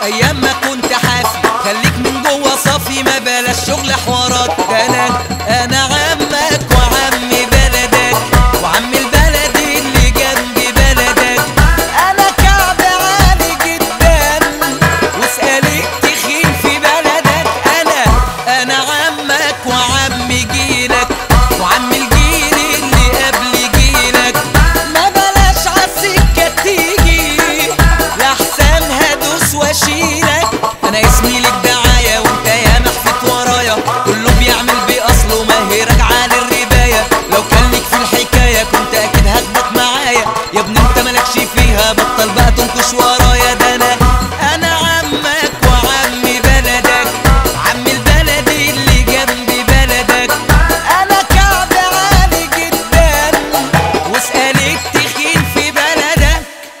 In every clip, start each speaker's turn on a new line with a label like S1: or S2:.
S1: ايام ما كنت حافي. خليك من جوه صافي، ما بلاش شغل حوارات. انا عمك وعم بلدك، وعم البلد اللي جنب بلدك. انا كعب عالي جدا، واسأل التخين في بلدك. انا عمك وعم جيلك، وعم الجيل اللي قبل جيلك. ما بلاش عالسكة تيجي، لحسن هدوس واشيلك. انا اسمي لك دعاية، وانت يا محفت ورايا. كله بيعمل باصله، ما هي راجعة للرباية. لو كان ليك في الحكاية كنت اكيد هاخدك معايا. يا ابني انت مالكش فيها، بطل بقى تنكش ورايا. ده انا عمك وعم بلدك، عم البلد اللي جنب بلدك. انا كعب عالي جدا، واسأل التخين في بلدك.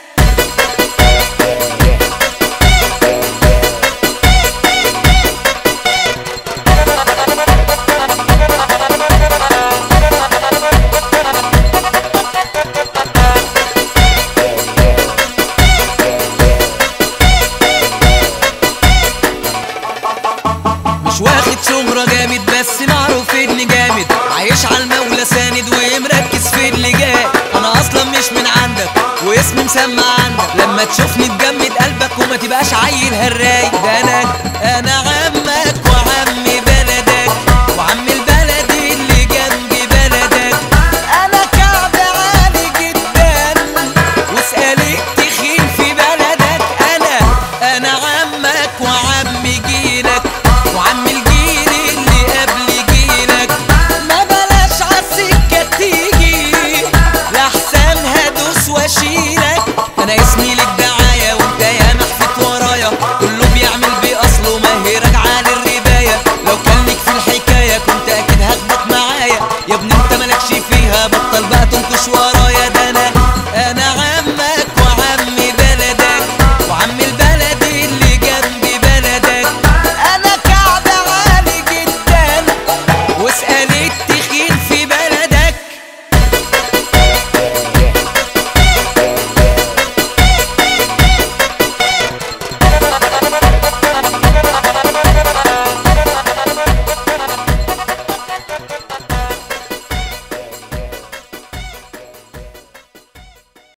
S1: مش واخد شهرة جامد، بس معروف اني جامد. عايش على المولى ساند، ومركز في اللي جاي. انا اصلا مش من عندك، واسمي مسمع عندك. لما تشوفني تجمد قلبك، وما تبقاش عيل هراي. ده انا